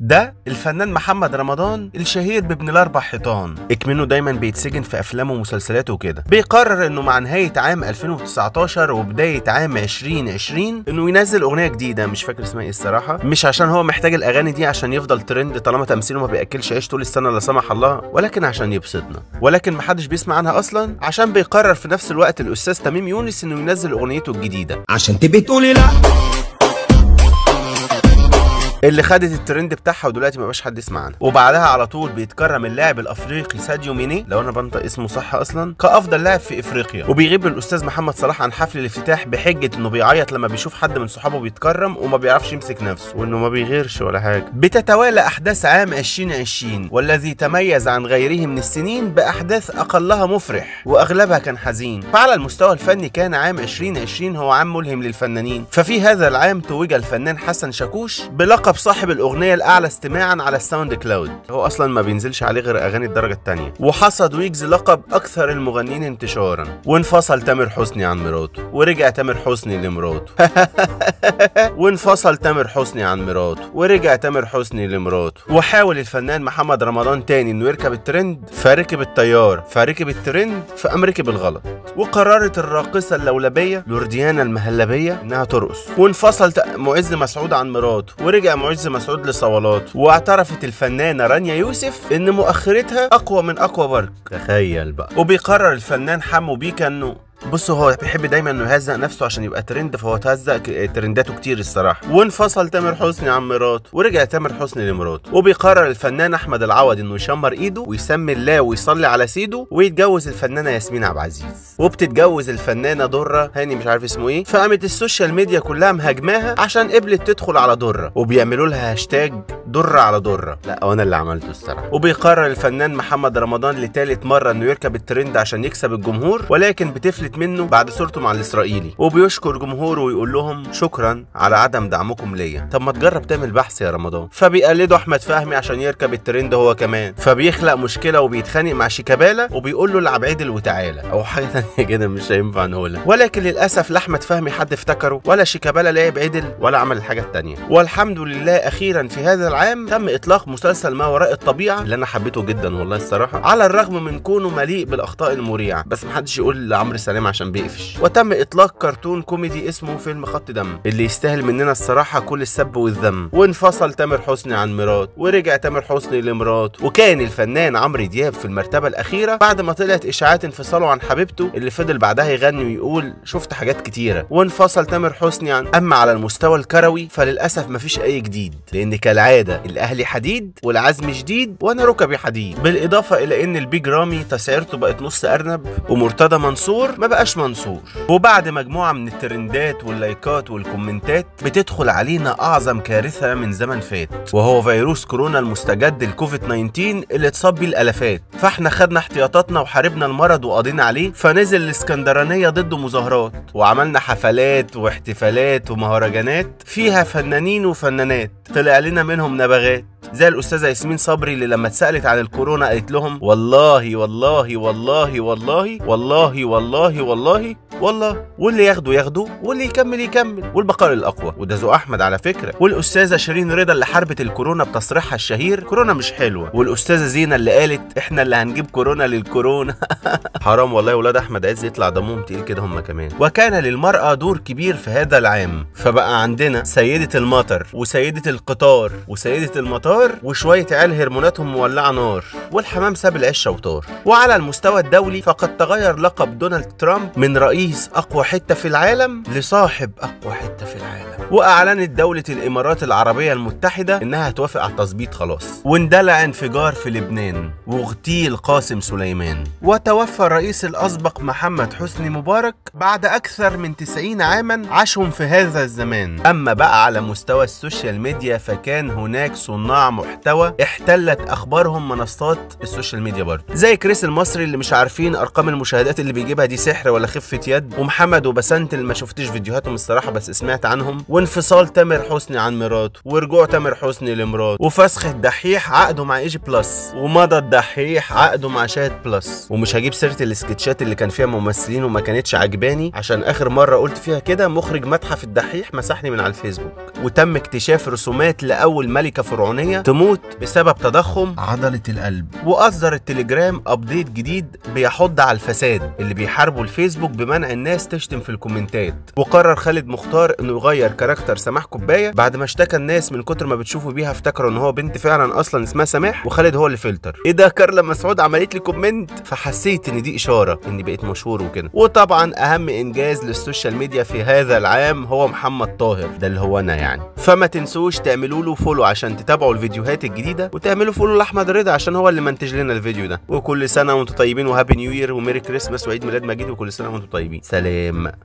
ده الفنان محمد رمضان الشهير بابن الاربع حيطان، اكمنه دايما بيتسجن في افلامه ومسلسلاته وكده. بيقرر انه مع نهايه عام 2019 وبدايه عام 2020 انه ينزل اغنيه جديده، مش فاكر اسمها ايه الصراحه، مش عشان هو محتاج الاغاني دي عشان يفضل ترند طالما تمثيله ما بياكلش عيش طول السنه لا سمح الله، ولكن عشان يبسطنا، ولكن محدش بيسمع عنها اصلا، عشان بيقرر في نفس الوقت الاستاذ تميم يونس انه ينزل اغنيته الجديده عشان تبقي تقولي لا، اللي خدت الترند بتاعها ودلوقتي ما بقاش حد يسمع عنها. وبعدها على طول بيتكرم اللاعب الافريقي ساديو ماني، لو انا بنطق اسمه صح اصلا، كافضل لاعب في افريقيا. وبيغيب الاستاذ محمد صلاح عن حفل الافتتاح بحجه انه بيعيط لما بيشوف حد من صحابه بيتكرم وما بيعرفش يمسك نفسه وانه ما بيغيرش ولا حاجه. بتتوالى احداث عام 2020 والذي تميز عن غيره من السنين باحداث اقلها مفرح واغلبها كان حزين. فعلى المستوى الفني كان عام 2020 هو عام ملهم للفنانين. ففي هذا العام توج الفنان حسن شاكوش بلقب صاحب الاغنيه الاعلى استماعا على الساوند كلاود، هو اصلا ما بينزلش عليه غير اغاني الدرجه الثانيه. وحصد ويجز لقب اكثر المغنيين انتشارا. وانفصل تامر حسني عن مراته ورجع تامر حسني لمراته وانفصل تامر حسني عن مراته ورجع تامر حسني لمراته. وحاول الفنان محمد رمضان تاني انه يركب الترند، فركب التيار، فركب الترند، فقام ركب الغلط. وقررت الراقصه اللولبيه لورديانا المهلبيه انها ترقص. وانفصل معز مسعود عن مراته ورجع معز مسعود لصولاته. واعترفت الفنانه رانيا يوسف ان مؤخرتها اقوى من اقوى برك، تخيل بقى. وبيقرر الفنان حمو بيكا انه بصوا هو بيحب دايما انه يهزق نفسه عشان يبقى ترند، فهو تهزق ترنداته كتير الصراحه. وانفصل تامر حسني عن مراته ورجع تامر حسني لمراته. وبيقرر الفنان احمد العوضي انه يشمر ايده ويسمي الله ويصلي على سيده ويتجوز الفنانه ياسمين عبد العزيز. وبتتجوز الفنانه دره هاني مش عارف اسمه ايه. فقامت السوشيال ميديا كلها مهاجماها عشان قبلت تدخل على دره، وبيعملوا لها هاشتاج دره على دره. لا وانا اللي عملته الصراحه. وبيقرر الفنان محمد رمضان لثالث مره انه يركب الترند عشان يكسب الجمهور، ولكن بتفلت منه بعد صورته مع الاسرائيلي. وبيشكر جمهوره ويقول لهم شكرا على عدم دعمكم ليا. طب ما تجرب تعمل بحث يا رمضان. فبيقلدوا احمد فهمي عشان يركب الترند هو كمان. فبيخلق مشكله وبيتخانق مع شيكابالا وبيقول له العب عدل وتعالى او حاجه ثانيه كده مش هينفع نقولها. ولكن للاسف لا احمد فهمي حد افتكره ولا شيكابالا لعب عدل ولا عمل الحاجه الثانيه. والحمد لله اخيرا في هذا العام تم اطلاق مسلسل ما وراء الطبيعه اللي انا حبيته جدا والله الصراحه، على الرغم من كونه مليء بالاخطاء المريعه، بس محدش يقول لعمرو سلام عشان بيقفش. وتم اطلاق كرتون كوميدي اسمه فيلم خط دم اللي يستاهل مننا الصراحه كل السب والذم. وانفصل تامر حسني عن مراته ورجع تامر حسني لمراته. وكان الفنان عمرو دياب في المرتبه الاخيره بعد ما طلعت اشاعات انفصاله عن حبيبته اللي فضل بعدها يغني ويقول شفت حاجات كتيره. وانفصل تامر حسني عن. اما على المستوى الكروي فللاسف مفيش اي جديد، لان كالعاده الاهلي حديد والعزم شديد وانا ركبي حديد. بالاضافه الى ان البيج رامي تسعيرته بقت نص ارنب ومرتضى منصور ما بقاش منصور. وبعد مجموعه من الترندات واللايكات والكومنتات بتدخل علينا اعظم كارثه من زمن فات، وهو فيروس كورونا المستجد الكوفيد 19 اللي اتصاب بيه الالافات. فاحنا خدنا احتياطاتنا وحاربنا المرض وقضينا عليه. فنزل الاسكندرانيه ضده مظاهرات وعملنا حفلات واحتفالات ومهرجانات فيها فنانين وفنانات طلع لنا منهم نبغات زي الاستاذه ياسمين صبري اللي لما اتسالت عن الكورونا قالت لهم والله والله والله والله والله والله والله والله، واللي ياخده ياخده واللي يكمل يكمل والبقاء الاقوى. وده ذو احمد على فكره. والاستاذه شيرين رضا اللي حاربت الكورونا بتصريحها الشهير كورونا مش حلوه. والاستاذه زينه اللي قالت احنا اللي هنجيب كورونا للكورونا. حرام والله ولاد احمد عز يطلع دمهم تقيل كده هم كمان. وكان للمراه دور كبير في هذا العام، فبقى عندنا سيده المطر وسيده القطار وسيده المطار وشويه عيال هرموناتهم مولعه نار، والحمام ساب العشه وطار. وعلى المستوى الدولي فقد تغير لقب دونالد ترامب من رئيس اقوى حته في العالم لصاحب اقوى حته في العالم. واعلنت دوله الامارات العربيه المتحده انها هتوافق على التظبيط خلاص. واندلع انفجار في لبنان واغتيل قاسم سليمان. وتوفى الرئيس الاسبق محمد حسني مبارك بعد اكثر من 90 عاما عاشهم في هذا الزمان. اما بقى على مستوى السوشيال ميديا فكان هناك صناع محتوى احتلت اخبارهم منصات السوشيال ميديا برضه، زي كريس المصري اللي مش عارفين ارقام المشاهدات اللي بيجيبها دي سحر ولا خفه يد، ومحمد وبسنت اللي ما شفتش فيديوهاتهم الصراحه بس سمعت عنهم، وانفصال تامر حسني عن مراته، ورجوع تامر حسني لمراته، وفسخ الدحيح عقده مع ايجي بلس، ومضى الدحيح عقده مع شاهد بلس. ومش هجيب سيره السكتشات اللي كان فيها ممثلين وما كانتش عجباني، عشان اخر مره قلت فيها كده مخرج متحف الدحيح مسحني من على الفيسبوك. وتم اكتشاف رسومات لاول ملكه فرعونيه تموت بسبب تضخم عضله القلب. واصدر التليجرام ابديت جديد بيحض على الفساد اللي بيحاربوا الفيسبوك بمنع الناس تشتم في الكومنتات. وقرر خالد مختار انه يغير كاركتر سماح كوبايه بعد ما اشتكى الناس من كتر ما بتشوفوا بيها افتكروا ان هو بنت فعلا اصلا اسمها سماح، وخالد هو اللي فلتر. ايه ده، كارلا مسعود عملت لي كومنت، فحسيت ان دي اشاره اني بقيت مشهور وكده. وطبعا اهم انجاز للسوشيال ميديا في هذا العام هو محمد طاهر، ده اللي هو انا يعني. فما تنسوش تعملوا له فولو عشان تتابعوا الفيديوهات الجديده، وتعملوا فولو لاحمد رضا عشان هو اللي منتج لنا الفيديو ده. وكل سنه وانتم طيبين، وهابي نيو يير، وميري كريسماس، وعيد ميلاد مجيد، وكل سنه وانتم طيبين. سلام.